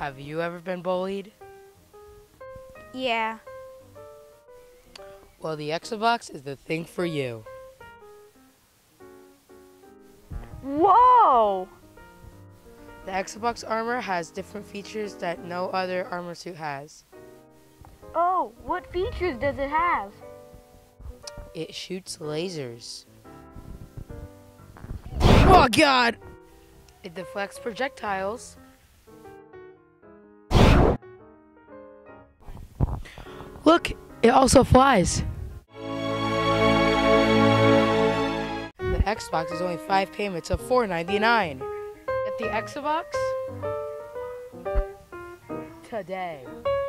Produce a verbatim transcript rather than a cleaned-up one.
Have you ever been bullied? Yeah. Well, the Xbox is the thing for you. Whoa! The Xbox armor has different features that no other armor suit has. Oh, what features does it have? It shoots lasers. Oh God! It deflects projectiles. Look, it also flies. The Xbox is only five payments of four ninety-nine. Get the Xbox today.